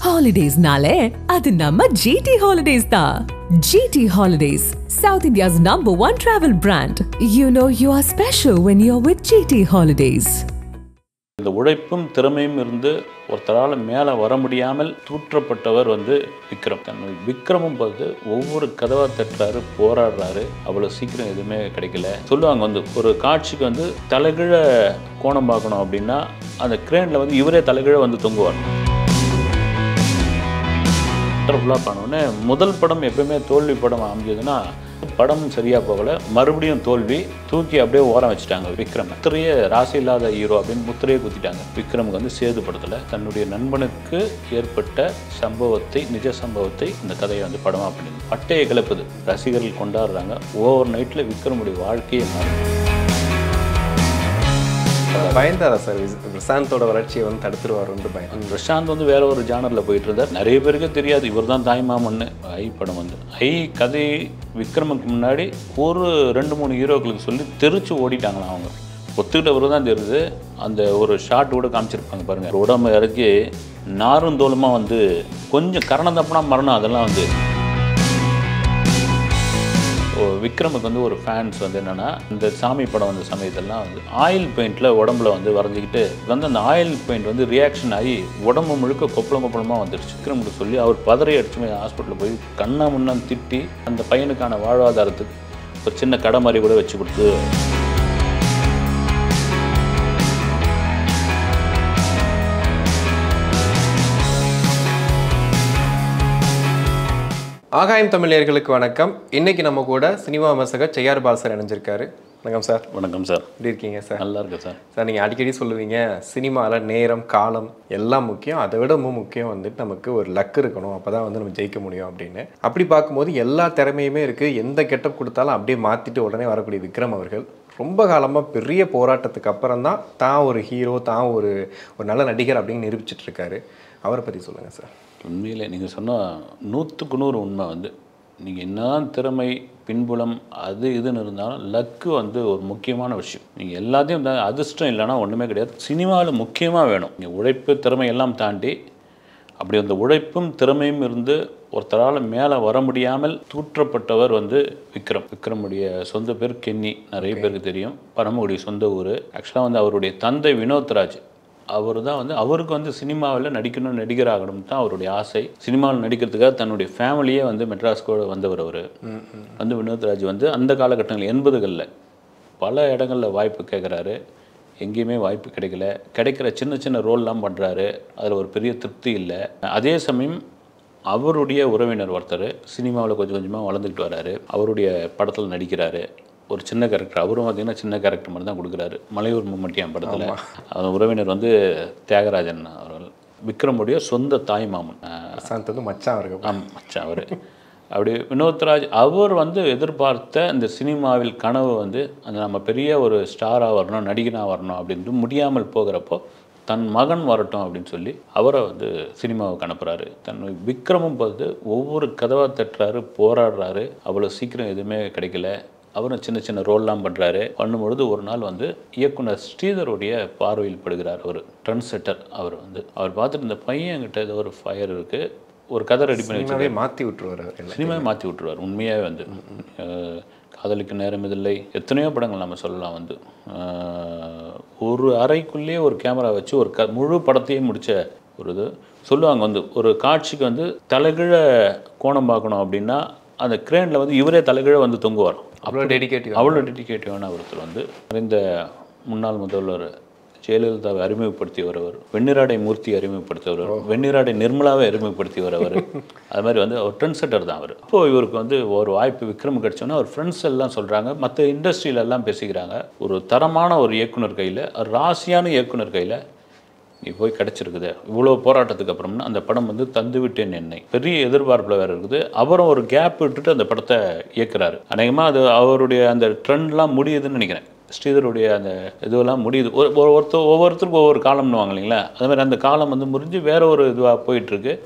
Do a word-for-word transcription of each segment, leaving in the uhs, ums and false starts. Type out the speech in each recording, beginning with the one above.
Holidays nale, adu namma G T Holidays da. G T Holidays, South India's number one travel brand. You know you are special when you're with G T Holidays. இந்த உழைப்பும் திறமையும் இருந்து ஒருத்தரால் மேலே வர முடியாமல் தூற்றப்பட்டவர் வந்து விக்ரம். தன் விக்ரமும் பார்த்து ஒவ்வொரு கதவா தட்டுறாரு, போராடுறாரு. அவ்வளோ சீக்கிரம் எதுவுமே கிடைக்கல. சொல்லுவாங்க வந்து ஒரு காட்சிக்கு வந்து தலைகீழ கோணம் பார்க்கணும் அப்படின்னா அந்த கிரேனில் வந்து இவரே தலைகீழ வந்து தொங்குவார். ஃபுல்லாக பண்ணோடனே முதல் படம் எப்பவுமே தோல்வி படம் அமைஞ்சதுன்னா படம் சரியாக போகலை, மறுபடியும் தோல்வி, தூக்கி அப்படியே ஓரம் வச்சுட்டாங்க விக்ரம். முத்திரையே ராசி இல்லாத ஹீரோ அப்படின்னு முத்திரையே குத்திட்டாங்க. விக்ரமுக்கு வந்து சேது படத்தில் தன்னுடைய நண்பனுக்கு ஏற்பட்ட சம்பவத்தை, நிஜ சம்பவத்தை இந்த கதையை வந்து படமாக பண்ணிடுது. பட்டையை கிளப்புது, ரசிகர்கள் கொண்டாடுறாங்க. ஓவர் நைட்டில் விக்ரமுடைய வாழ்க்கையை மாறும். பயந்தாரா சார் பிரசாந்தோட வளர்ச்சியை வந்து தடுத்துருவாருன்னு பயம்? பிரசாந்த் வந்து வேற ஒரு ஜானரில் போயிட்டு இருந்தார். நிறைய பேருக்கு தெரியாது இவர் தான் தாய்மாமன்னு. ஐ படம் வந்து ஐ கதை விக்ரமுக்கு முன்னாடி ஒரு ரெண்டு மூணு ஹீரோக்களுக்கு சொல்லி தெரிச்சு ஓடிட்டாங்களாம். அவங்க ஒத்துக்கிட்டவர் தான் தெரியுது. அந்த ஒரு ஷார்ட் கூட காமிச்சிருப்பாங்க பாருங்கள். உடம்பு இறக்கி நாரும் தோலுமாக வந்து கொஞ்சம் கரணம் தப்புனா மரணம். அதெல்லாம் வந்து விக்ரமுக்கு வந்து ஒரு ஃபேன்ஸ் வந்து என்னென்னா இந்த சாமி படம் வந்த சமயத்தெல்லாம் வந்து ஆயில் பெயிண்டில் உடம்புல வந்து வரைஞ்சிக்கிட்டு வந்து அந்த ஆயில் பெயிண்ட் வந்து ரியாக்ஷன் ஆகி உடம்பு முழுக்க கொப்பளம் கொப்பளமாக வந்துருச்சு. விக்ரமுக்கு சொல்லி அவர் பதறி அடிச்சுமே ஹாஸ்பிட்டலில் போய் கண்ணா முன்னான்னு திட்டி அந்த பையனுக்கான வாழ்வாதாரத்துக்கு ஒரு சின்ன கடை மாதிரி கூட வச்சு கொடுத்து ஆகாயம் தமிழர்களுக்கு வணக்கம். இன்னைக்கு நம்ம கூட சினிமா விமர்சகர் செய்யாறு பாலு சார் இணைஞ்சிருக்காரு. வணக்கம் சார். வணக்கம் சார். எப்படி இருக்கீங்க சார்? நல்லா இருக்கேன் சார். சார் நீங்கள் அடிக்கடி சொல்லுவீங்க சினிமாவில் நேரம் காலம் எல்லாம் முக்கியம், அதை விட ரொம்ப முக்கியம் வந்துட்டு நமக்கு ஒரு லக் இருக்கணும், அப்போ தான் வந்து நம்ம ஜெயிக்க முடியும் அப்படின்னு. அப்படி பார்க்கும்போது எல்லா திறமையுமே இருக்குது. எந்த கெட்டப் கொடுத்தாலும் அப்படியே மாற்றிட்டு உடனே வரக்கூடிய விக்ரம் அவர்கள் ரொம்ப காலமாக பெரிய போராட்டத்துக்கு அப்புறம் தான் தான் ஒரு ஹீரோ, தான் ஒரு ஒரு நல்ல நடிகர் அப்படின்னு நிரூபிச்சிட்டு இருக்காரு. அவரை பற்றி சொல்லுங்கள் சார். உண்மையிலே நீங்கள் சொன்னால் நூற்றுக்கு நூறு உண்மை. வந்து நீங்கள் என்ன திறமை பின்புலம் அது இதுன்னு இருந்தாலும் லக்கு வந்து ஒரு முக்கியமான விஷயம். நீங்கள் எல்லாத்தையும் அதிர்ஷ்டம் இல்லைன்னா ஒன்றுமே கிடையாது. சினிமாவில் முக்கியமாக வேணும். நீங்கள் உழைப்பு திறமை எல்லாம் தாண்டி அப்படி அந்த உழைப்பும் திறமையும் இருந்து ஒருத்தரால் மேலே வர முடியாமல் தூற்றப்பட்டவர் வந்து விக்ரம். விக்ரமுடைய சொந்த பேர் கென்னி, நிறைய பேருக்கு தெரியும். பரமக்குடி சொந்த ஊர். ஆக்சுவலாக வந்து அவருடைய தந்தை வினோத்ராஜ் அவர் தான் வந்து அவருக்கு வந்து சினிமாவில் நடிக்கணும், நடிகராகணும் தான் அவருடைய ஆசை. சினிமாவில் நடிக்கிறதுக்காக தன்னுடைய ஃபேமிலியே வந்து மெட்ராஸ்கோடு வந்தவர். அவர் வந்து வினோத்ராஜ் வந்து அந்த காலகட்டங்களில் எண்பதுகளில் பல இடங்களில் வாய்ப்பு கேட்குறாரு, எங்கேயுமே வாய்ப்பு கிடைக்கல. கிடைக்கிற சின்ன சின்ன ரோல்லாம் பண்ணுறாரு, அதில் ஒரு பெரிய திருப்தி இல்லை. அதே சமயம் அவருடைய உறவினர் ஒருத்தர் சினிமாவில் கொஞ்சம் கொஞ்சமாக வளர்ந்துக்கிட்டு வர்றாரு. அவருடைய படத்தில் நடிக்கிறாரு. ஒரு சின்ன கேரக்டர், அவரும் பார்த்திங்கன்னா சின்ன கேரக்டர் மாதிரி தான் கொடுக்குறாரு. மலையூர் மம்முட்டியான் படத்தில் அவர் உறவினர் வந்து தியாகராஜன் அவர்கள். விக்ரமுடைய சொந்த தாய் மாமன் வந்து மச்சான் அவருக்கு. ஆமாம், மச்சான் அவர். அப்படி வினோத்ராஜ் அவர் வந்து எதிர்பார்த்த இந்த சினிமாவில் கனவு வந்து அந்த நம்ம பெரிய ஒரு ஸ்டாராக வரணும், நடிகனாக வரணும் அப்படின்ட்டு முடியாமல் போகிறப்போ தன் மகன் வரட்டும் அப்படின்னு சொல்லி அவரை வந்து சினிமாவுக்கு அனுப்புகிறாரு. தன் விக்ரமும் பார்த்து ஒவ்வொரு கதவாக தட்டுறாரு, போராடுறாரு. அவ்வளோ சீக்கிரம் எதுவுமே கிடைக்கல. அவரும் சின்ன சின்ன ரோல்லாம் பண்ணுறாரு. பண்ணும்பொழுது ஒரு நாள் வந்து இயக்குனர் ஸ்ரீதருடைய பார்வையில் படுகிறார். ஒரு ட்ரெண்ட் செட்டர் அவர் வந்து அவர் பார்த்துட்டு இந்த பையன்கிட்ட ஏதோ ஒரு ஃபயர் இருக்குது, ஒரு கதை ரெடி பண்ணி வச்சு மாற்றி விட்டுருவார். சினிமாவை மாற்றி விட்டுருவார். உண்மையாகவே வந்து காதலிக்கு நேரம் இதில்லை, எத்தனையோ படங்கள் நம்ம சொல்லலாம். வந்து ஒரு அறைக்குள்ளேயே ஒரு கேமரா வச்சு ஒரு க முழு படத்தையும் முடித்த ஒரு இது சொல்லுவாங்க. வந்து ஒரு காட்சிக்கு வந்து தலைகீழ கோணம் பார்க்கணும் அப்படின்னா அந்த கிரேனில் வந்து இவரே தலைகீழ வந்து தொங்குவார். அவ்வளோ டெடிகேட்டிவ் அவ்வளோ டெடிகேட்டிவான ஒருத்தர். வந்து இந்த முன்னாள் முதல்வர் ஜெயலலிதாவை அறிமுகப்படுத்தி வரவர், வெண்ணிராடை மூர்த்தி அறிமுகப்படுத்தியவர், வெண்ணிராடை நிர்மலாவை அறிமுகப்படுத்தி வரவர். அது மாதிரி வந்து அவர் ட்ரெண்ட் செட்டர் தான் அவர். இப்போது இவருக்கு வந்து ஒரு வாய்ப்பு விக்ரம் கிடச்சோன்னா அவர் ஃப்ரெண்ட்ஸ் எல்லாம் சொல்கிறாங்க, மற்ற இண்டஸ்ட்ரியிலெல்லாம் பேசிக்கிறாங்க, ஒரு தரமான ஒரு இயக்குனர் கையில், ராசியான இயக்குனர் கையில் நீ போய் கிடச்சிருக்குது. இவ்வளோ போராட்டத்துக்கு அப்புறம்னா அந்த படம் வந்து தந்து விட்டேன் என்னை பெரிய எதிர்பார்ப்பில் வேறு இருக்குது. அவரும் ஒரு கேப் விட்டுட்டு அந்த படத்தை இயக்குறாரு. அநேகமாக அது அவருடைய அந்த ட்ரெண்ட்லாம் முடியுதுன்னு நினைக்கிறேன். ஸ்ரீதருடைய அந்த இதுவெல்லாம் முடியுது. ஒரு ஒருத்தர் ஒவ்வொருத்தருக்கும் ஒவ்வொரு காலம்னு வாங்க இல்லைங்களா, அது மாதிரி அந்த காலம் வந்து முடிஞ்சு வேற ஒரு இதுவாக போயிட்டுருக்கு.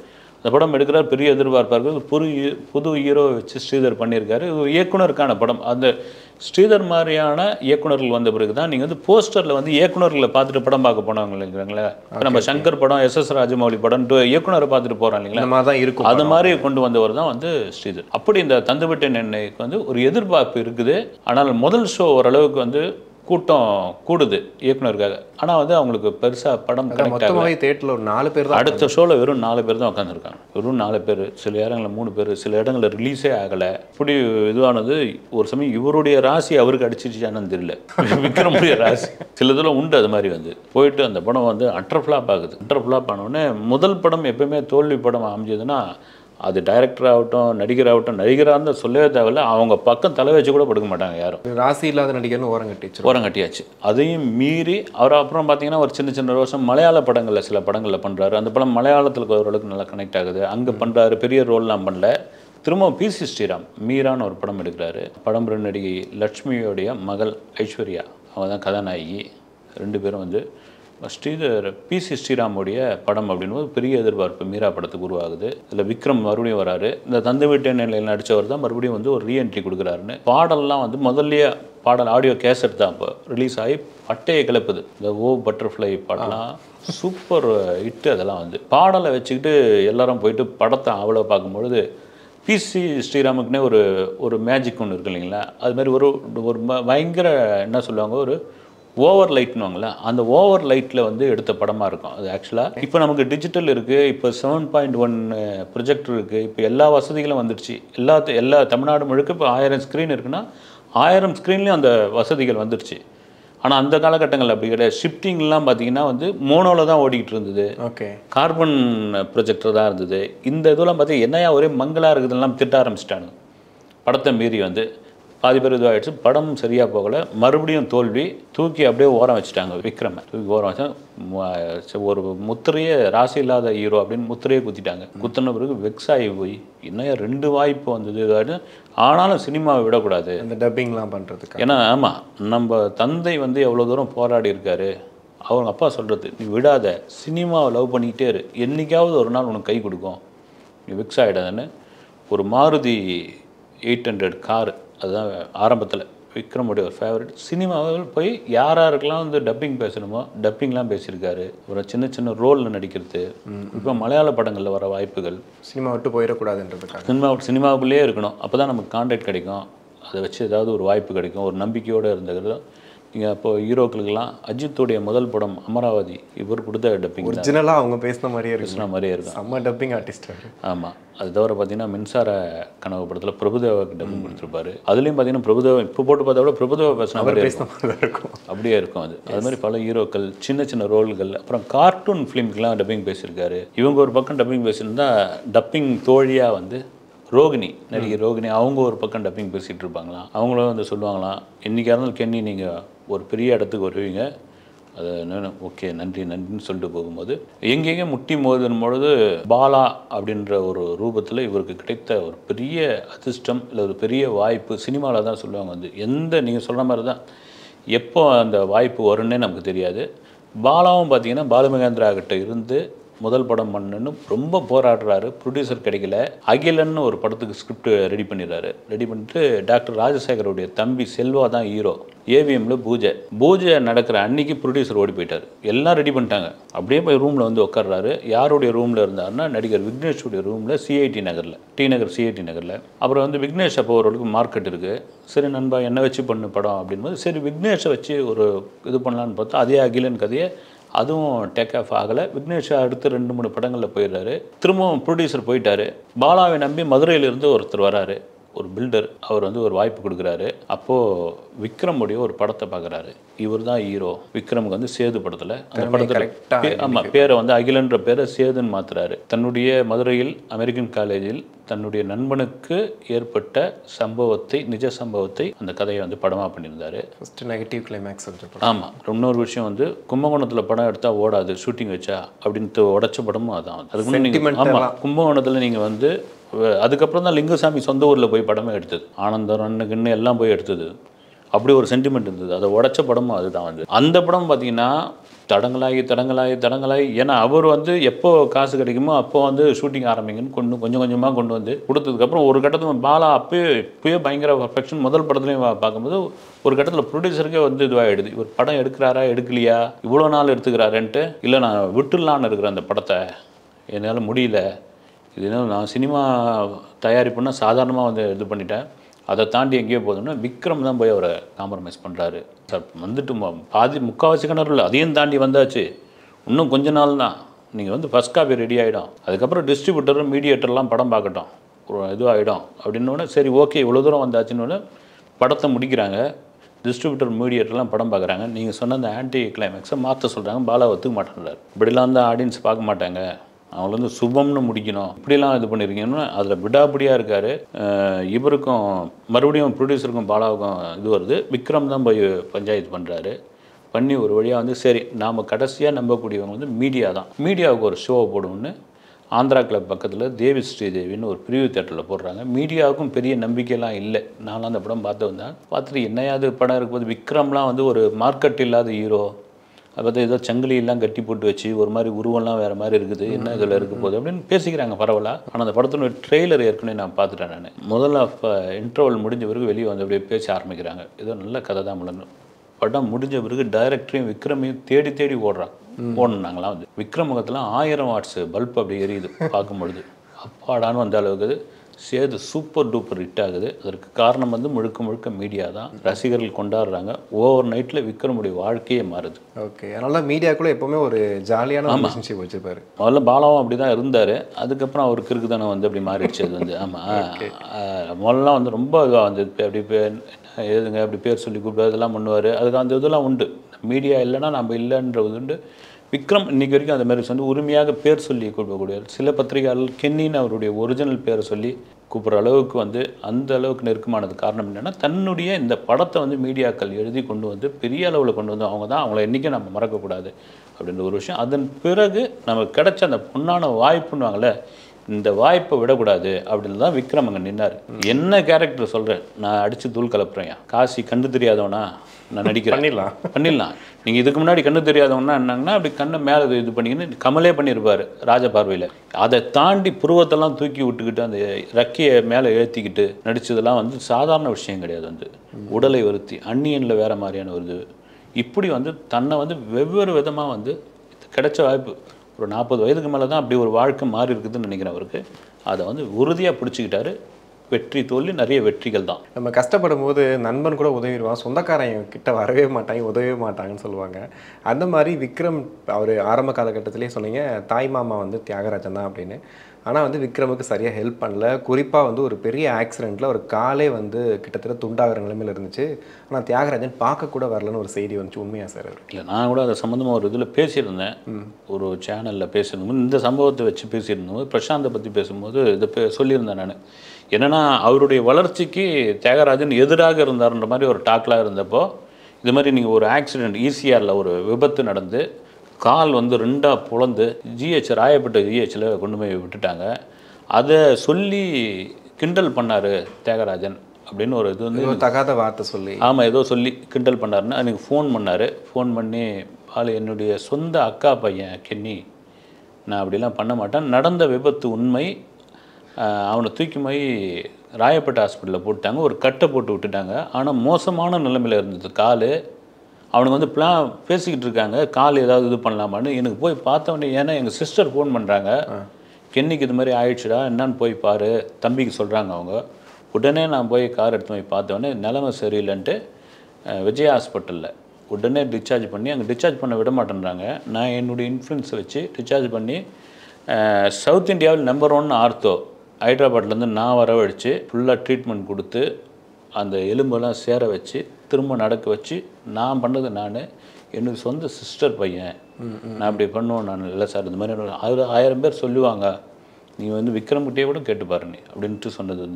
அந்த படம் எடுக்கிறார், பெரிய எதிர்பார்ப்பாக இருக்குது. புது புது ஹீரோ வச்சு ஸ்ரீதர் பண்ணியிருக்காரு. ஒரு இயக்குனருக்கான படம். அந்த ஸ்ரீதர் மாதிரியான இயக்குனர்கள் வந்த பிறகு தான் நீங்கள் வந்து போஸ்டரில் வந்து இயக்குனர்களை பார்த்துட்டு படம் பார்க்க போனவங்க இல்லைங்களா? நம்ம சங்கர் படம், எஸ் எஸ் ராஜமௌலி படம் இயக்குனரை பார்த்துட்டு போகிறோம் இல்லைங்களா? தான் இருக்கும். அது மாதிரி கொண்டு வந்தவர் தான் வந்து ஸ்ரீதர். அப்படி இந்த தந்துவிட்டேன் என்னைக்கு வந்து ஒரு எதிர்பார்ப்பு இருக்குது. ஆனால் முதல் ஷோ ஓரளவுக்கு வந்து கூட்டம் கூடுது இயக்குனருக்காக. ஆனால் வந்து அவங்களுக்கு பெருசாக படம் மொத்தமாகவே தேட்டரில் ஒரு நாலு பேர் தான். அடுத்த ஷோவில் வெறும் நாலு பேர் தான் உட்காந்துருக்காங்க. வெறும் நாலு பேர், சில இடங்களில் மூணு பேர், சில இடங்களில் ரிலீஸே ஆகலை. இப்படி இதுவானது ஒரு சமயம் இவருடைய ராசி அவருக்கு அடிச்சிருச்சானு தெரியல. விக்ரமுடைய ராசி சில இதில் உண்டு. அது மாதிரி வந்து போயிட்டு அந்த படம் வந்து அட்டர் ஃப்ளாப் ஆகுது. அட்டர் ஃப்ளாப் ஆனோடனே முதல் படம் எப்பவுமே தோல்வி படம் அமைஞ்சதுன்னா அது டைரக்டர் ஆகட்டும், நடிகர் ஆகட்டும், நடிகராக இருந்தால் சொல்லவே தேவையில்ல, அவங்க பக்கம் தலை வச்சு கூட படுக்க மாட்டாங்க யாரும். ராசி இல்லாத நடிகர்னு ஓரம் கட்டிச்சு ஓரம் கட்டியாச்சு. அதையும் மீறி அவர் அப்புறம் பார்த்தீங்கன்னா ஒரு சின்ன சின்ன ரோஷம் மலையாள படங்களில் சில படங்களில் பண்ணுறாரு. அந்த படம் மலையாளத்தில் ஓரளவுக்கு நல்லா கனெக்ட் ஆகுது. அங்கே பண்ணுறாரு, பெரிய ரோல்லாம் பண்ணல. திரும்ப பி சி ஸ்ரீராம் மீரான்னு ஒரு படம் எடுக்கிறாரு. படம்புற நடிகை லட்சுமியோடைய மகள் ஐஸ்வர்யா, அவங்க தான் கதாநாயகி. ரெண்டு பேரும் வந்து ஸ்ரீதர் பி சி ஸ்ரீராமுடைய படம் அப்படின்னு பெரிய எதிர்பார்ப்பு மீரா படத்துக்கு உருவாகுது. இதில் விக்ரம் மறுபடியும் வராரு. இந்த தந்து வீட்டு நிலையில் நடித்தவர் தான் மறுபடியும் வந்து ஒரு ரீஎன்ட்ரி கொடுக்குறாருன்னு. பாடல்லாம் வந்து முதல்லையே பாடல் ஆடியோ கேசட் தான் இப்போ ரிலீஸ் ஆகி பட்டையை கிளப்புது. இந்த ஓ பட்டர்ஃப்ளை பாடலாம் சூப்பர் ஹிட்டு. அதெல்லாம் வந்து பாடலை வச்சுக்கிட்டு எல்லாரும் போயிட்டு படத்தை அவ்வளோ பார்க்கும்பொழுது பி சி ஸ்ரீராமுக்குன்னே ஒரு ஒரு மேஜிக் ஒன்று இருக்கு இல்லைங்களா? அதுமாதிரி ஒரு ஒரு பயங்கர என்ன சொல்லுவாங்க, ஒரு ஓவர் லைட்னுவாங்களே, அந்த ஓவர் லைட்டில் வந்து எடுத்த படமாக இருக்கும் அது. ஆக்சுவலாக இப்போ நமக்கு டிஜிட்டல் இருக்குது, இப்போ செவன் பாயிண்ட் ஒன் ப்ரொஜெக்டர் இருக்குது, இப்போ எல்லா வசதிகளும் வந்துடுச்சு. எல்லா எல்லா தமிழ்நாடு முழுக்க இப்போ ஆயிரம் ஸ்க்ரீன் இருக்குன்னா ஆயிரம் ஸ்க்ரீன்லேயும் அந்த வசதிகள் வந்துடுச்சு. ஆனால் அந்த காலகட்டங்கள் அப்படி கிடையாது. ஷிஃப்டிங்லாம் பார்த்தீங்கன்னா வந்து மோனோவில் தான் ஓடிக்கிட்டு இருந்தது. ஓகே, கார்பன் ப்ரொஜெக்டர் தான் இருந்தது. இந்த இதெல்லாம் பார்த்து என்னையா ஒரே மங்களாக இருக்குதுலாம் திட்ட ஆரம்பிச்சிட்டாங்க. படத்தை மீறி வந்து பாதி பேர் இதுவாகிடுச்சு. படம் சரியாக போகலை, மறுபடியும் தோல்வி. தூக்கி அப்படியே ஓரம் வச்சுட்டாங்க விக்ரமை. தூக்கி ஓரம் வச்சா ஒரு முத்திரையே ராசி இல்லாத ஹீரோ அப்படின்னு முத்திரையே குத்திட்டாங்க. குத்தின பிறகு வெக்ஸ் ஆகி போய் இன்னும் ரெண்டு வாய்ப்பு வந்தது. ஆனாலும் சினிமாவை விடக்கூடாது அந்த டப்பிங்லாம் பண்ணுறதுக்கு. ஏன்னா ஆமாம், நம்ம தந்தை வந்து எவ்வளோ தூரம் போராடி இருக்காரு. அவங்க அப்பா சொல்கிறது, நீ விடாத, சினிமாவை லவ் பண்ணிக்கிட்டே இரு, என்றைக்காவது ஒரு நாள் உனக்கு கை கொடுக்கும், நீ வெக்ஸ் ஆகிடாதுன்னு ஒரு மாருதி எயிட் ஹண்ட்ரட் காரு, அதுதான் ஆரம்பத்தில் விக்ரமுடைய ஒரு ஃபேவரட். சினிமாவில் போய் யார் யாருக்கெல்லாம் வந்து டப்பிங் பேசணுமோ டப்பிங்லாம் பேசியிருக்காரு. ஒரு சின்ன சின்ன ரோலில் நடிக்கிறது. இப்போ மலையாள படங்களில் வர வாய்ப்புகள். சினிமா விட்டு போயிடக்கூடாதுன்றதுக்காக சினிமா சினிமாவுக்குள்ளேயே இருக்கணும். அப்போ தான் நமக்கு கான்டாக்ட் கிடைக்கும். அதை வச்சு ஏதாவது ஒரு வாய்ப்பு கிடைக்கும். ஒரு நம்பிக்கையோடு இருந்தது. நீங்கள் அப்போது ஹீரோக்களுக்கெல்லாம் அஜித்துடைய முதல் படம் அமராவதி, இவர் கொடுத்த டப்பிங் ஒரிஜினலாக அவங்க பேசின மாதிரியே இருக்கு. பேசின மாதிரியே இருக்கும். செம்ம டப்பிங் ஆர்டிஸ்ட். ஆமாம். அது தவிர பார்த்தீங்கன்னா மின்சார கனவு படத்தில் பிரபுதேவாவுக்கு டப்பிங் கொடுத்துருப்பாரு. அதுலேயும் பார்த்தீங்கன்னா பிரபுதேவா இப்போ போட்டு பார்த்தா கூட பிரபுதேவா பேசின மாதிரி இருக்கும். அப்படியே இருக்கும் அது. அது மாதிரி பல ஹீரோக்கள் சின்ன சின்ன ரோல்கள். அப்புறம் கார்ட்டூன் ஃபிலிம்க்கெலாம் டப்பிங் பேசியிருக்காரு. இவங்க ஒரு பக்கம் டப்பிங் பேசியிருந்தா டப்பிங் தோழியாக வந்து ரோகிணி, நடிகை ரோகிணி, அவங்க ஒரு பக்கம் டப்பிங் பேசிகிட்டு இருப்பாங்களாம். அவங்களும் வந்து சொல்லுவாங்களாம், என்றைக்காக இருந்தாலும் கென்னி நீங்கள் ஒரு பெரிய இடத்துக்கு வருவீங்க, அது என்ன ஓகே நன்றி நன்றின்னு சொல்லிட்டு போகும்போது எங்கெங்கே முட்டி மோதும் பொழுது பாலா அப்படின்ற ஒரு ரூபத்தில் இவருக்கு கிடைத்த ஒரு பெரிய அதிர்ஷ்டம் இல்லை ஒரு பெரிய வாய்ப்பு. சினிமாவில் தான் சொல்லுவாங்க வந்து எந்த நீங்கள் சொல்கிற மாதிரி தான் எப்போ அந்த வாய்ப்பு வரும்னே நமக்கு தெரியாது. பாலாவும் பார்த்தீங்கன்னா பாலுமகேந்திரா கிட்ட இருந்து முதல் படம் பண்ணணுன்னு ரொம்ப போராடுறாரு. ப்ரொடியூசர் கிடைக்கல. அகிலன்னு ஒரு படத்துக்கு ஸ்கிரிப்ட் ரெடி பண்ணிடுறாரு. ரெடி பண்ணிட்டு டாக்டர் ராஜசேகருடைய தம்பி செல்வா தான் ஹீரோ. ஏவிஎம்ல பூஜை பூஜை நடக்கிற அன்னைக்கு ப்ரொடியூசர் ஓடி போயிட்டார். எல்லாம் ரெடி பண்ணிட்டாங்க. அப்படியே போய் ரூமில் வந்து உட்கார்றாரு. யாருடைய ரூமில் இருந்தாருன்னா நடிகர் விக்னேஷுடைய ரூமில், சிஐடி நகரில், டி நகர் சிஐடி நகரில். அப்புறம் வந்து விக்னேஷ் அப்போ ஓரளவுக்கு மார்க்கெட் இருக்குது. சரி நண்பா என்ன வச்சு பண்ணு படம் அப்படின்போது சரி விக்னேஷை வச்சு ஒரு இது பண்ணலான்னு பார்த்தா அதே அகிலன் கதையை அதுவும் டேக் ஆஃப் ஆகலை. விக்னேஷ் அடுத்து ரெண்டு மூணு படங்களில் போயிடுறாரு. திரும்பவும் ப்ரொடியூசர் போயிட்டாரு. பாலாவை நம்பி மதுரையிலிருந்து ஒருத்தர் வராரு, ஒரு பில்டர். அவர் வந்து ஒரு வாய்ப்பு கொடுக்குறாரு. அப்போது விக்ரமுடைய ஒரு படத்தை பார்க்குறாரு. இவர் தான் ஹீரோ. விக்ரமுக்கு வந்து சேது படத்தில் அந்த படத்தில் ஆமாம் பேரை வந்து அகிலன்ற பேரை சேதுன்னு மாற்றுறாரு. தன்னுடைய மதுரையில் அமெரிக்கன் காலேஜில் தன்னுடைய நண்பனுக்கு ஏற்பட்ட சம்பவத்தை, நிஜ சம்பவத்தை அந்த கதையை வந்து படமாக பண்ணியிருந்தாரு. First negative climax. ஆமாம். இன்னொரு விஷயம் வந்து கும்பகோணத்தில் படம் எடுத்தால் ஓடாது, ஷூட்டிங் வச்சா அப்படின்ட்டு உடச்ச படமும் அதான். அதுக்கு முன்னாடி நீங்கள் ஆமாம் கும்பகோணத்தில் நீங்கள் வந்து அதுக்கப்புறம் தான் லிங்குசாமி சொந்த ஊரில் போய் படமே எடுத்தது. ஆனந்தம் ரன்னுக்குன்னு எல்லாம் போய் எடுத்தது. அப்படி ஒரு சென்டிமெண்ட் இருந்தது. அதை உடச்ச படமும் அதுதான் வந்து. அந்த படம் பார்த்தீங்கன்னா தடங்களாகி தடங்களாகி தடங்களாகி ஏன்னா அவர் வந்து எப்போ காசு கிடைக்குமோ அப்போ வந்து ஷூட்டிங் ஆரம்பிங்கன்னு கொண்டு கொஞ்சம் கொஞ்சமாக கொண்டு வந்து கொடுத்ததுக்கப்புறம் ஒரு கட்டத்தில் பாலா அப்பயே இப்போயே பயங்கர பர்ஃபெக்ஷன் முதல் படத்துலையும் பார்க்கும்போது ஒரு கட்டத்தில் ப்ரொடியூசருக்கே வந்து இதுவாகிடுது. இவர் படம் எடுக்கிறாரா எடுக்கலையா இவ்வளோ நாள் எடுத்துக்கிறாருன்ட்டு, இல்லை நான் விட்டுடலான்னு இருக்கிறேன் அந்த படத்தை, என்னால் முடியல, இது நான் சினிமா தயாரிப்புன்னா சாதாரணமாக வந்து இது பண்ணிட்டேன், அதை தாண்டி எங்கேயோ போதும்னா விக்ரம் தான் போய் அவரை காம்ப்ரமைஸ் பண்ணுறாரு. சார் வந்துட்டு பாதி முக்கால்வாசி கிணறு இல்லை, அதையும் தாண்டி வந்தாச்சு, இன்னும் கொஞ்ச நாள் தான், நீங்கள் வந்து ஃபஸ்ட் காப்பி ரெடி ஆகிடும், அதுக்கப்புறம் டிஸ்ட்ரிபியூட்டரும் மீடியேட்டர்லாம் படம் பார்க்கட்டும், ஒரு இதுவாகிடும் அப்படின்னோடனே சரி ஓகே இவ்வளோ தூரம் வந்தாச்சுன்னு படத்தை முடிக்கிறாங்க. டிஸ்ட்ரிபியூட்டர் மீடியேட்டர்லாம் படம் பார்க்குறாங்க. நீங்கள் சொன்ன அந்த ஆன்டி கிளைமேக்ஸை மாற்ற சொல்கிறாங்க. பாலா ஒத்துக்க மாட்டேங்கிறார். இப்படிலாம் தான் ஆடியன்ஸ் பார்க்க மாட்டாங்க, அவங்கள வந்து சுபம்னு முடிக்கணும், இப்படிலாம் இது பண்ணியிருக்கீங்கன்னா அதில் விடாப்பிடியாக இருக்கார். இவருக்கும் மறுபடியும் ப்ரொடியூசருக்கும் பாலாவுக்கும் இது வருது. விக்ரம் தான் போய் பஞ்சாயத்து பண்ணுறாரு. பண்ணி ஒரு வழியாக வந்து சரி நாம் கடைசியாக நம்பக்கூடியவங்க வந்து மீடியா தான், மீடியாவுக்கு ஒரு ஷோவை போடுவோன்னு ஆந்திரா கிளப் பக்கத்தில் தேவி ஸ்ரீதேவின்னு ஒரு பிரிவு தேட்டரில் போடுறாங்க. மீடியாவுக்கும் பெரிய நம்பிக்கையெல்லாம் இல்லை. நானும் அந்த படம் பார்த்து வந்தேன். பார்த்துட்டு என்னையாவது படம் இருக்கும்போது விக்ரம்லாம் வந்து ஒரு மார்க்கெட் இல்லாத ஹீரோ, அதை பார்த்து ஏதோ சங்கிலியெல்லாம் கட்டி போட்டு வச்சு ஒரு மாதிரி உருவம்லாம் வேறு மாதிரி இருக்குது, என்ன இதில் இருக்க போகுது அப்படின்னு பேசிக்கிறாங்க பரவலாக. ஆனால் அந்த படத்தினுடைய ட்ரெய்லர் ஏற்கனவே நான் பார்த்துட்டேன். நான் முதல்ல இன்டர்வல் முடிஞ்ச பிறகு வெளியே வந்து அப்படியே பேச ஆரம்பிக்கிறாங்க. ஏதோ நல்ல கதை தான் முழங்கும். படம் முடிஞ்ச பிறகு டைரக்டரையும் விக்ரமையும் தேடி தேடி ஓடுறான். ஓடனாங்களாம் வந்து விக்ரம் முகத்தில் ஆயிரம் வாட்ஸ் பல்ப் அப்படி எரியுது பார்க்கும்பொழுது. அப்பாடான்னு வந்த அளவுக்கு சேது சூப்பர் டூப்பர் ஹிட் ஆகுது. அதற்கு காரணம் வந்து முழுக்க முழுக்க மீடியா தான். ரசிகர்கள் கொண்டாடுறாங்க. ஓவர் நைட்டில் விக்ரமுடைய வாழ்க்கையே மாறுது. ஓகே, அதனால மீடியாக்குள்ளே எப்போவுமே ஒரு ஜாலியான ரிலேஷன்ஷிப் வச்சுருப்பாரு. முதல்ல பாலாவும் அப்படி தான் இருந்தார். அதுக்கப்புறம் அவருக்கு இருக்குதானே வந்து அப்படி மாறிடுச்சு. அது வந்து ஆமாம் முதல்லாம் வந்து ரொம்ப இதாக வந்து அப்படி எழுதுங்க அப்படி பேர் சொல்லி கூப்பிட்டு அதெல்லாம் பண்ணுவார். அதுக்கு அந்த இதெல்லாம் உண்டு. மீடியா இல்லைன்னா நம்ம இல்லைன்றது உண்டு. விக்ரம் இன்றைக்கி வரைக்கும் அந்த மாதிரி வந்து உரிமையாக பேர் சொல்லி கூப்பிடக்கூடிய சில பத்திரிகையாளர் கென்னின்னு அவருடைய ஒரிஜினல் பேரை சொல்லி கூப்பிட்ற அளவுக்கு வந்து அந்த அளவுக்கு நெருக்கமானது காரணம் என்னென்னா தன்னுடைய இந்த படத்தை வந்து மீடியாக்கள் எழுதி கொண்டு வந்து பெரிய அளவில் கொண்டு வந்து அவங்க தான் அவங்கள என்றைக்கும் நம்ம மறக்கக்கூடாது அப்படின்ற ஒரு விஷயம். அதன் பிறகு நமக்கு கிடைச்ச அந்த பொண்ணான வாய்ப்புன்னுவாங்களே, இந்த வாய்ப்பை விடக்கூடாது அப்படின்னு தான் விக்ரம் அங்கே நின்னார். என்ன கேரக்டர் சொல்கிறேன், நான் அடித்து தூள் கலப்புறேன், காசி கண்டு தெரியாதவனா நான் நடிக்கிறேன், பண்ணிடலாம் பண்ணிடலாம் நீங்கள் இதுக்கு முன்னாடி கண்ணு தெரியாதவங்கன்னா என்னங்கன்னா அப்படி கண்ணை மேலே இது பண்ணிக்கின்னு கமலே பண்ணியிருப்பார் ராஜ பார்வையில். அதை தாண்டி புருவத்தெல்லாம் தூக்கி விட்டுக்கிட்டு அந்த ரக்கையை மேலே ஏற்றிக்கிட்டு நடித்ததெல்லாம் வந்து சாதாரண விஷயம் கிடையாது. வந்து உடலை வருத்தி அந்நியனில் வேறு மாதிரியான ஒரு இது இப்படி வந்து தன்னை வந்து வெவ்வேறு விதமாக வந்து கிடைச்ச வாய்ப்பு ஒரு நாற்பது வயதுக்கு மேலே தான் அப்படி ஒரு வாழ்க்கை மாறி இருக்குதுன்னு நினைக்கிறேன் அவருக்கு. அதை வந்து உறுதியாக பிடிச்சிக்கிட்டாரு. வெற்றி தோல்வி நிறைய வெற்றிகள் தான். நம்ம கஷ்டப்படும் போது நண்பன் கூட உதவிடுவான், சொந்தக்காரங்க கிட்ட வரவே மாட்டாங்க, உதவவே மாட்டாங்கன்னு சொல்லுவாங்க. அந்த மாதிரி விக்ரம் அவர் ஆரம்ப காலகட்டத்திலே சொன்னீங்க தாய் மாமா வந்து தியாகராஜன் தான் அப்படின்னு. ஆனால் வந்து விக்ரமுக்கு சரியாக ஹெல்ப் பண்ணல. குறிப்பாக வந்து ஒரு பெரிய ஆக்சிடெண்ட்டில் ஒரு காலே வந்து கிட்டத்தட்ட துண்டாகிற நிலைமையில் இருந்துச்சு. ஆனால் தியாகராஜன் பார்க்கக்கூட வரலன்னு ஒரு செய்தி வந்துச்சு. உண்மையாக சார்? இல்லை, நான் கூட அதை சம்மந்தமாக ஒரு இதில் பேசியிருந்தேன், ஒரு சேனலில் பேசியிருந்தோம். இந்த சம்பவத்தை வச்சு பேசியிருந்தோம். பிரசாந்தை பற்றி பேசும்போது இதை பே சொல்லியிருந்தேன் நான். என்னென்னா அவருடைய வளர்ச்சிக்கு தியாகராஜன் எதிராக இருந்தார்ன்ற மாதிரி ஒரு டாக்லாம் இருந்தப்போ இது மாதிரி நீங்கள் ஒரு ஆக்சிடெண்ட் ஈசிஆரில் ஒரு விபத்து நடந்து கால் வந்து ரெண்டாக புலந்து ஜிஹெச் ராயப்பட்ட ஜிஹெச்சில் கொண்டு போய் விட்டுட்டாங்க. அதை சொல்லி கிண்டல் பண்ணார் தியாகராஜன் அப்படின்னு ஒரு இது வந்து தகாத வார்த்தை சொல்லி, ஆமாம் ஏதோ சொல்லி கிண்டல் பண்ணாருன்னு எனக்கு ஃபோன் பண்ணார். ஃபோன் பண்ணி ஆள் என்னுடைய சொந்த அக்கா பையன் கென்னி, நான் அப்படிலாம் பண்ண மாட்டேன், நடந்த விபத்து உண்மை, அவனை தூக்கி போய் ராயப்பேட்டை ஹாஸ்பிட்டலில் போட்டாங்க, ஒரு கட்டை போட்டு விட்டுட்டாங்க. ஆனால் மோசமான நிலைமையில் இருந்தது கால். அவனுக்கு வந்து பிளான் பேசிக்கிட்டு இருக்காங்க, கால் ஏதாவது இது பண்ணலாமான்னு. எனக்கு போய் பார்த்தவொடனே, ஏன்னா எங்கள் சிஸ்டர் ஃபோன் பண்ணுறாங்க, கென்னிக்கு இது மாதிரி ஆயிடுச்சுடா என்னன்னு போய் பாரு, தம்பிக்கு சொல்கிறாங்க அவங்க. உடனே நான் போய் கார் எடுத்து போய் பார்த்தவொடனே நிலைமை சரியில்லைன்ட்டு விஜய் ஹாஸ்பிட்டலில் உடனே டிஸ்சார்ஜ் பண்ணி, அங்கே டிஸ்சார்ஜ் பண்ண விட மாட்டேன்றாங்க. நான் என்னுடைய இன்ஃப்ளூயன்ஸை வச்சு டிஸ்சார்ஜ் பண்ணி சவுத் இந்தியாவில் நம்பர் ஒன் ஆர்த்தோ ஹைதராபாத்லேருந்து நான் வரவழைச்சு ஃபுல்லாக ட்ரீட்மெண்ட் கொடுத்து அந்த எலும்பெல்லாம் சேர வச்சு திரும்ப நடக்க வச்சு நான் பண்ணது நான், என்னுடைய சொந்த சிஸ்டர் பையன், நான் அப்படி பண்ணுவோம். நான் இல்லை சார் இந்த மாதிரி அது ஆயிரம் பேர் சொல்லுவாங்க, நீங்கள் வந்து விக்ரம்கிட்டே கூட கேட்டு பாரு நீ அப்படின்ட்டு சொன்னது வந்து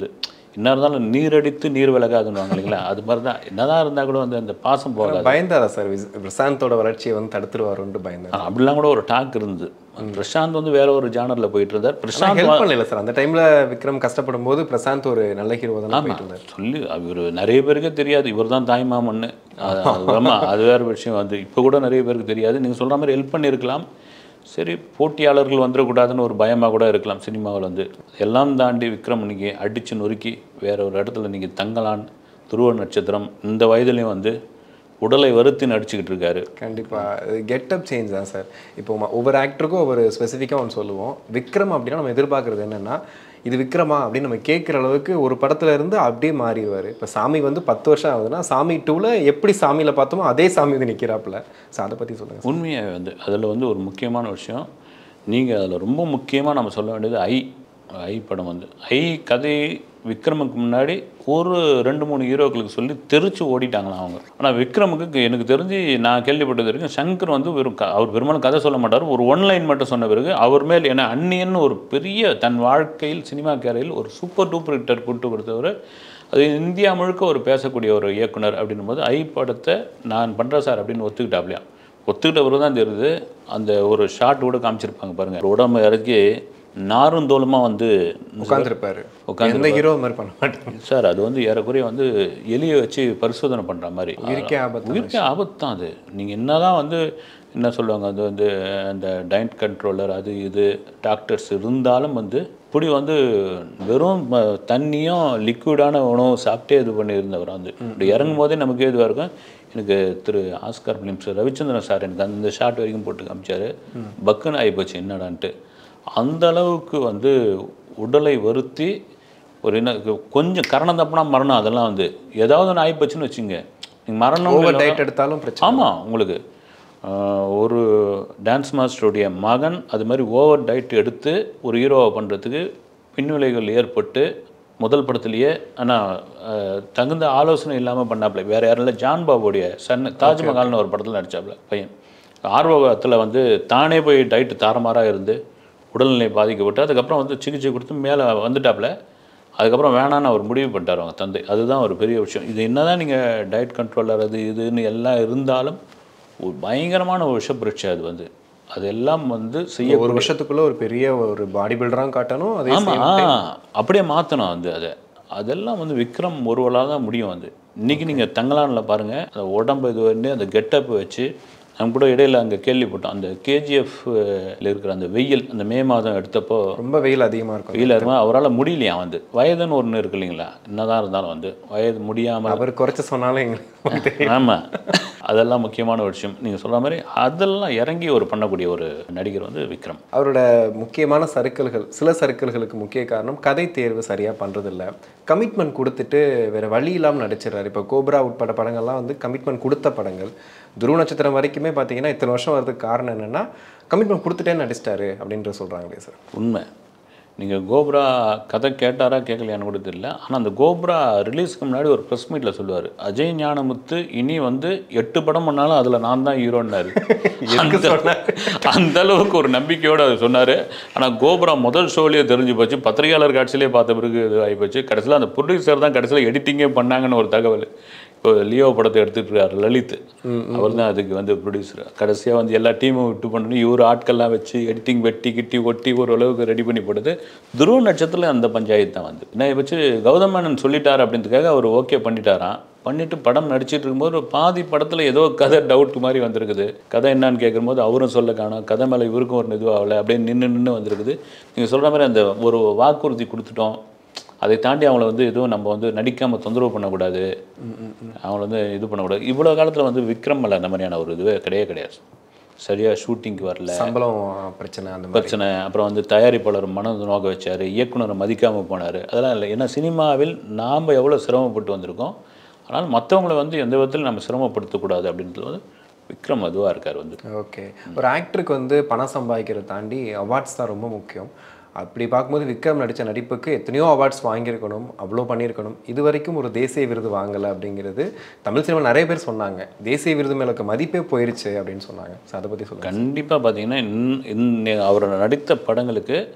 என்ன இருந்தாலும் நீரடித்து நீர் விலகாதுன்னு இல்லைங்களா, அது மாதிரி தான் என்னதான் இருந்தால் கூட வந்து அந்த பாசம் போகாது. பயந்தாரா சார் பிரசாந்தோட வளர்ச்சியை வந்து தடுத்துருவாருன்ட்டு பயந்தார்? அப்படிலாம் கூட ஒரு டாக் இருந்தது. பிரசாந்த் வந்து வேற ஒரு ஜானரில் போயிட்டு இருந்தார். பிரசாந்த் ஹெல்ப் பண்ணல சார் அந்த டைமில் விக்ரம் கஷ்டப்படும் போது பிரசாந்த் ஒரு நல்ல ஹீரோ தான் போயிட்டு இருந்தார். சொல்லி இவர் நிறைய பேருக்கே தெரியாது இவர் தான் தாய் மாமன்னு. ஆமாம், அது வேறு விஷயம். வந்து இப்போ கூட நிறைய பேருக்கு தெரியாது. நீங்கள் சொல்கிற மாதிரி ஹெல்ப் பண்ணியிருக்கலாம். சரி, போட்டியாளர்கள் வந்துடக்கூடாதுன்னு ஒரு பயமாக கூட இருக்கலாம் சினிமாவில். வந்து எல்லாம் தாண்டி விக்ரம் இன்னைக்கு அடித்து நொறுக்கி வேற ஒரு இடத்துல நீங்கள் தங்கலான், துருவ நட்சத்திரம் இந்த வயதுலேயும் வந்து உடலை வருத்தி நடிச்சுக்கிட்டு இருக்காரு. கண்டிப்பாக கெட்டப் சேஞ்ச் தான் சார். இப்போ ஒவ்வொரு ஆக்டருக்கும் ஒவ்வொரு ஸ்பெசிஃபிக்காக ஒன்று சொல்லுவோம். விக்ரம் அப்படின்னா நம்ம எதிர்பார்க்குறது என்னென்னா, இது விக்ரமா அப்படின்னு நம்ம கேட்குற அளவுக்கு ஒரு படத்துல இருந்து அப்படியே மாறிடுவார். இப்போ சாமி வந்து பத்து வருஷம் ஆகுதுன்னா சாமி டூவில் எப்படி சாமியில் பார்த்தோமோ அதே சாமி வந்து நிற்கிறாப்புல. ஸோ அதை பற்றி சொல்லுங்கள். உண்மையாக வந்து அதில் வந்து ஒரு முக்கியமான விஷயம், நீங்கள் அதில் ரொம்ப முக்கியமாக நம்ம சொல்ல வேண்டியது ஐ ஐ படம். வந்து ஐ கதை விக்ரமுக்கு முன்னாடி ஒரு ரெண்டு மூணு ஹீரோக்களுக்கு சொல்லி தெரிச்சு ஓடிட்டாங்களாம் அவங்க. ஆனால் விக்ரமுக்கு எனக்கு தெரிஞ்சு நான் கேள்விப்பட்டது வரைக்கும் சங்கர் வந்து வெறும் அவர் பெரும்பாலும் கதை சொல்ல மாட்டார். ஒரு ஒன் லைன் மட்டும் சொன்ன பிறகு அவர் மேல் ஏன்னா அந்நியன்னு ஒரு பெரிய தன் வாழ்க்கையில் சினிமா கேரையில் ஒரு சூப்பர் டூப்பர் ஹிட்டர் கூட்டு கொடுத்தவர். அது இந்தியா முழுக்க ஒரு பேசக்கூடிய ஒரு இயக்குனர் அப்படின்னும் போது ஐ படத்தை நான் பண்ணுறேன் சார் அப்படின்னு ஒத்துக்கிட்டாப்லையா. ஒத்துக்கிட்டவர் தான் தெரியுது. அந்த ஒரு ஷார்ட் கூட காமிச்சிருப்பாங்க பாருங்கள், உடம்பு இறக்கி நாரும் தோலுமாக வந்து உட்காந்துருப்பாரு. உட்காந்து ஹீரோ மாதிரி பண்ண மாட்டேன் சார். அது வந்து ஏறக்குறைய வந்து எலியை வச்சு பரிசோதனை பண்ணுற மாதிரி. உயிருக்கே ஆபத்து, உயிருக்கே ஆபத்து தான் அது. நீங்கள் என்ன தான் வந்து என்ன சொல்லுவாங்க, அது வந்து அந்த டயட் கண்ட்ரோலர் அது இது டாக்டர்ஸ் இருந்தாலும் வந்து இப்படி வந்து வெறும் தண்ணியும் லிக்விடான உணவு சாப்பிட்டே இது பண்ணியிருந்தவர் வந்து இப்படி இறங்கும் போதே நமக்கு இதுவாக இருக்கும். எனக்கு Thiru Oscar films Ravichandran sir எனக்கு அந்த ஷார்ட் வரைக்கும் போட்டு காமிச்சார். பக்குன்னு ஆகிப்போச்சு என்னடான்ட்டு. அந்த அளவுக்கு வந்து உடலை வருத்தி ஒரு என்ன கொஞ்சம் கரணம் தப்புனா மரணம். அதெல்லாம் வந்து ஏதாவது ஒன்று ஆகிப்போச்சுன்னு வச்சுங்க, நீங்கள் மரணம் டயட் எடுத்தாலும் பிரச்சனை. ஆமாம், உங்களுக்கு ஒரு டான்ஸ் மாஸ்டருடைய மகன் அது மாதிரி ஓவர் டயட் எடுத்து ஒரு ஹீரோவை பண்ணுறதுக்கு பின்விளைகள் ஏற்பட்டு முதல் படத்துலேயே ஆனால் தகுந்த ஆலோசனை இல்லாமல் பண்ணாப்புல. வேறு யாரும் இல்லை, ஜான் பாபுடைய சன் தாஜ்மஹால்னு ஒரு படத்தில் நடித்தாப்புல பையன். ஆர்வத்தில் வந்து தானே போய் டயட்டு தாறுமாறாக இருந்து உடல்நிலை பாதிக்கப்பட்டு அதுக்கப்புறம் வந்து சிகிச்சை கொடுத்து மேலே வந்துட்டாப்புல. அதுக்கப்புறம் வேணான்னு அவர் முடிவு பண்ணிட்டார் அவங்க தந்தை. அதுதான் ஒரு பெரிய விஷயம். இது என்ன தான் நீங்கள் டயட் கண்ட்ரோலர் அது இதுன்னு எல்லாம் இருந்தாலும் ஒரு பயங்கரமான ஒரு விஷப்பரீட்சை அது வந்து அதெல்லாம் வந்து செய்ய ஒரு வருஷத்துக்குள்ளே ஒரு பெரிய ஒரு பாடி பில்டராக காட்டணும். அதே ஆமாம், அப்படியே மாற்றணும் வந்து அதை. அதெல்லாம் வந்து விக்ரம் ஒருவலாக தான் முடியும். வந்து இன்றைக்கி நீங்கள் தங்கலானில் பாருங்கள், அந்த உடம்பு இது வந்து அந்த கெட்டப் வச்சு நம்ம கூட இடையில அங்கே கேள்விப்பட்டோம். அந்த கேஜிஎஃப்ல இருக்கிற அந்த வெயில் அந்த மே மாதம் எடுத்தப்போ ரொம்ப வெயில் அதிகமாக இருக்கும். வெயில் அதிகமாக அவரால் முடியலையா வந்து வயதுன்னு ஒன்று இருக்கு இல்லைங்களா, என்னதான் இருந்தாலும் வந்து வயது முடியாமல் அவர் குறைச்சி சொன்னாலும் எங்களுக்கு ஆமாம், அதெல்லாம் முக்கியமான ஒரு விஷயம். நீங்கள் சொல்கிற மாதிரி அதெல்லாம் இறங்கி ஒரு பண்ணக்கூடிய ஒரு நடிகர் வந்து விக்ரம். அவரோட முக்கியமான சறுக்கல்கள், சில சறுக்கல்களுக்கு முக்கிய காரணம் கதை தேர்வு சரியாக பண்ணுறதில்ல. கமிட்மெண்ட் கொடுத்துட்டு வேறு வழி இல்லாமல் நடிச்சிடறாரு. இப்போ கோப்ரா உட்பட படங்கள்லாம் வந்து கமிட்மெண்ட் கொடுத்த படங்கள். துருவ நட்சத்திரம் வரைக்குமே பார்த்தீங்கன்னா இத்தனை வருஷம் வரதுக்கு காரணம் என்னென்னா கமிட்மெண்ட் கொடுத்துட்டேன்னு நடிச்சிட்டாரு அப்படின்ற சொல்கிறாங்களே சார். உண்மை. நீங்கள் கோப்ரா கதை கேட்டாரா கேட்கலையான்னு கூட தெரியல. ஆனால் அந்த கோப்ரா ரிலீஸ்க்கு முன்னாடி ஒரு ப்ரெஸ் மீட்டில் சொல்லுவார், அஜய் ஞானமுத்து இனி வந்து எட்டு படம் பண்ணாலும் அதில் நான் தான் ஹீரோன்னாரு. அந்த அளவுக்கு ஒரு நம்பிக்கையோடு அது சொன்னார். ஆனால் கோப்ரா முதல் ஷோலேயே தெரிஞ்சு போச்சு, பத்திரிகையாளர் காட்சியிலே பார்த்த பிறகு இது ஆகிப்போச்சு. கடைசியில் அந்த ப்ரொடியூசர் தான் கடைசியில் எடிட்டிங்கே பண்ணாங்கன்னு ஒரு தகவல். இப்போ லியோ படத்தை எடுத்துகிட்டு இருக்கார் லலித், அவர் தான் அதுக்கு வந்து ப்ரொடியூசர். கடைசியாக வந்து எல்லா டீமும் விட்டு பண்ணணும், இவர் ஆட்கள்லாம் வச்சு எடிட்டிங் வெட்டி கிட்டி ஒட்டி ஓரளவுக்கு ரெடி பண்ணி போடுது. துருவ நட்சத்திரத்தில் அந்த பஞ்சாயத்து தான் வந்து என்ன வச்சு கௌதம் மேனன் சொல்லிட்டார் அப்படின்றதுக்காக அவர் ஓகே பண்ணிட்டாராம். பண்ணிவிட்டு படம் நடிச்சிட்டு இருக்கும்போது ஒரு பாதி படத்தில் ஏதோ கதை டவுட் மாதிரி வந்திருக்குது. கதை என்னான்னு கேட்கும்போது அவரும் சொல்ல காணும், கதை மேலே இவருக்கும் ஒரு இதுவாகலை, அப்படியே நின்று நின்று வந்திருக்குது. நீங்கள் சொல்கிற மாதிரி அந்த ஒரு வாக்குறுதி கொடுத்துட்டோம், அதை தாண்டி அவங்கள வந்து எதுவும் நம்ம வந்து நடிக்காமல் தொந்தரவு பண்ணக்கூடாது, அவங்கள வந்து இது பண்ணக்கூடாது. இவ்வளோ காலத்தில் வந்து விக்ரம் மேலே அந்த மாதிரியான ஒரு இதுவே கிடையாது கிடையாது. சரியாக ஷூட்டிங்க்கு வரல, சம்பளம் பிரச்சனை அந்த பிரச்சனை, அப்புறம் வந்து தயாரிப்பாளர் மனம் நோக்க வச்சார், இயக்குனரை மதிக்காமல் போனார், அதெல்லாம் இல்லை. ஏன்னா சினிமாவில் நாம் எவ்வளோ சிரமப்பட்டு வந்திருக்கோம், ஆனால் மற்றவங்கள வந்து எந்த விதத்தில் நம்ம சிரமப்படுத்தக்கூடாது அப்படின்றது வந்து விக்ரம் அதுவாக இருக்கார் வந்து. ஓகே, ஒரு ஆக்டருக்கு வந்து பணம் சம்பாதிக்கிறத தாண்டி அவார்ட்ஸ் தான் ரொம்ப முக்கியம். அப்படி பார்க்கும்போது விக்ரம் நடித்த நடிப்புக்கு எத்தனையோ அவார்ட்ஸ் வாங்கியிருக்கணும், அவ்வளோ பண்ணியிருக்கணும். இது வரைக்கும் ஒரு தேசிய விருது வாங்கலை அப்படிங்கிறது தமிழ் சினிமா நிறைய பேர் சொன்னாங்க. தேசிய விருது மேலே மதிப்பே போயிடுச்சு அப்படின்னு சொன்னாங்க. ஸோ அதை பற்றி சொல்லுங்கள். கண்டிப்பாக பார்த்தீங்கன்னா இன் அவர் நடித்த படங்களுக்கு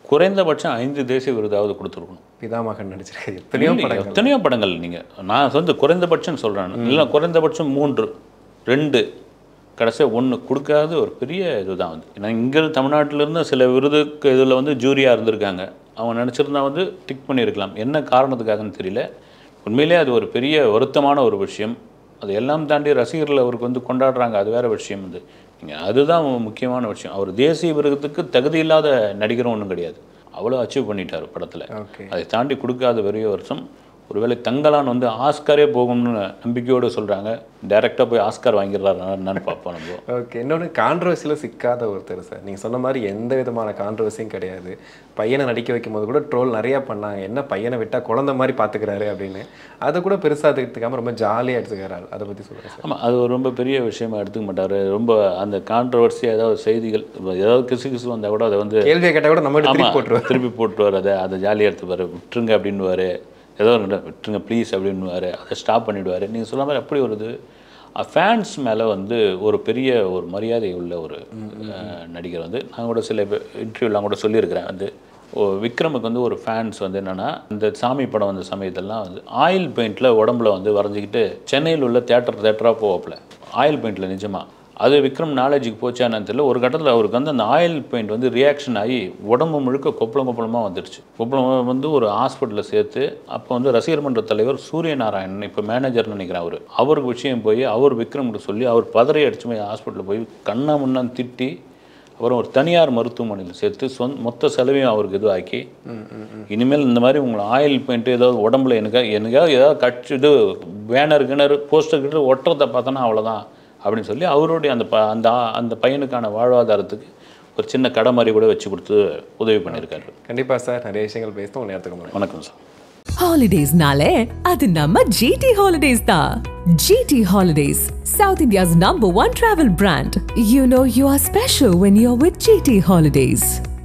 குறைந்தபட்சம் ஐந்து தேசிய விருதாவது கொடுத்துருக்கணும். பிதாமகன் நடிச்சிருக்காரு எத்தனையோ படங்கள் எத்தனையோ படங்கள். நீங்கள் நான் வந்து குறைந்தபட்சம் சொல்கிறேன், இல்லை குறைந்தபட்சம் மூன்று ரெண்டு கடைசியாக ஒன்று கொடுக்காத ஒரு பெரிய இதுதான் வந்து. ஏன்னா இங்கே தமிழ்நாட்டிலேருந்து சில விருதுக்கு இதில் வந்து ஜூரியாக இருந்திருக்காங்க. அவன் நினச்சிருந்தா வந்து டிக் பண்ணியிருக்கலாம். என்ன காரணத்துக்காகன்னு தெரியல. உண்மையிலே அது ஒரு பெரிய வருத்தமான ஒரு விஷயம். அது எல்லாம் தாண்டி ரசிகர்கள் அவருக்கு வந்து கொண்டாடுறாங்க, அது வேறு விஷயம் வந்து. நீங்கள் அதுதான் முக்கியமான விஷயம். அவர் தேசிய விருதுக்கு தகுதி இல்லாத நடிகரும் ஒன்றும் கிடையாது. அவ்வளோ அச்சீவ் பண்ணிட்டார் படத்தில். அதை தாண்டி கொடுக்காத பெரிய வருஷம். ஒருவேளை தங்கலான் வந்து ஆஸ்காரே போகும்னு நம்பிக்கையோடு சொல்கிறாங்க. டைரெக்டாக போய் ஆஸ்கார் வாங்கிடுறாரு என்னன்னு பார்ப்போம் நம்ம. ஓகே, இன்னொன்று கான்ட்ரவர்சியில் சிக்காத ஒருத்தர் சார். நீங்கள் சொன்ன மாதிரி எந்த விதமான கான்ட்ரவர்சியும் கிடையாது. பையனை நடிக்க வைக்கும் போது கூட ட்ரோல் நிறையா பண்ணாங்க, என்ன பையனை விட்டால் குழந்தை மாதிரி பார்த்துக்கிறாரு அப்படின்னு. அதை கூட பெருசாக எடுத்துக்காமல் ரொம்ப ஜாலியாக எடுத்துக்கிறாரு. அதை பற்றி சொல்கிறேன் சார். ஆமாம், அது ரொம்ப பெரிய விஷயமா எடுத்துக்க மாட்டார். ரொம்ப அந்த கான்ட்ரவர்சியாக ஏதாவது செய்திகள் ஏதாவது கிசு கிசு வந்தால் கூட அதை வந்து கேள்வியை கேட்டால் கூட நம்ம திருப்பி போட்டுருவார் திருப்பி போட்டுருவார் அதை அதை ஜாலியாக எடுத்துப்பார். விட்டுருங்க அப்படின்னுவார், ஏதோ விட்டுருங்க ப்ளீஸ் அப்படின்னுவார், அதை ஸ்டாப் பண்ணிவிடுவார். நீங்கள் சொல்ல மாதிரி அப்படி வருது. ஃபேன்ஸ் மேலே வந்து ஒரு பெரிய ஒரு மரியாதை உள்ள ஒரு நடிகர் வந்து. நான் கூட சில இன்டர்வியூலாம் கூட சொல்லியிருக்கிறேன் வந்து, விக்ரமுக்கு வந்து ஒரு ஃபேன்ஸ் வந்து என்னென்னா, இந்த சாமி படம் வந்த சமயத்தெல்லாம் வந்து ஆயில் பெயிண்டில் உடம்புல வந்து வரைஞ்சிக்கிட்டு சென்னையில் உள்ள தேட்டர் தேட்டராக போவாப்பில் ஆயில் பெயிண்டில். நிஜமாக அது விக்ரம் நாலேஜுக்கு போச்சான்னு தெரியல. ஒரு கட்டத்தில் அவருக்கு வந்து அந்த ஆயில் பெயிண்ட் வந்து ரியாக்ஷன் ஆகி உடம்பு முழுக்க கொப்பளம் கொப்பளமாக வந்துடுச்சு. கொப்பளம் வந்து ஒரு ஹாஸ்பிட்டலில் சேர்த்து, அப்போ வந்து ரசிகர் மன்ற தலைவர் சூரியநாராயணன், இப்போ மேனேஜர்னு நினைக்கிறேன் அவர், அவருக்கு விஷயம் போய் அவர் விக்ரம்கிட்ட சொல்லி அவர் பதறி அடிச்சு போய் ஹாஸ்பிட்டலில் போய் கண்ணா முன்னான்னு திட்டி, அப்புறம் ஒரு தனியார் மருத்துவமனையில் சேர்த்து சொந்த மொத்த செலவையும் அவருக்கு இது ஆக்கி, இனிமேல் இந்த மாதிரி உங்களை ஆயில் பெயிண்ட்டு ஏதாவது உடம்புல எனக்கு எனக்காவது ஏதாவது கட்சி இது பேனர் கிணறு போஸ்டர் கிட்ட ஒட்டுறதை பார்த்தோன்னா அவ்வளோதான் அப்படின்னு சொல்லி அவருடைய அந்த ப அந்த அந்த பையனுக்கான வாழ்வாதாரத்துக்கு ஒரு சின்ன கடை மாதிரி கூட வச்சு கொடுத்து உதவி பண்ணியிருக்காரு. கண்டிப்பாக சார், நிறைய விஷயங்கள் பேசுவோம். உங்கள் நேரத்துக்கு வணக்கம் சார். ஹாலிடேஸ்னாலே அது நம்ம ஜிடி ஹாலிடேஸ் தான். GT holidays, South India's number one travel brand. You know you are special when you're with G T Holidays.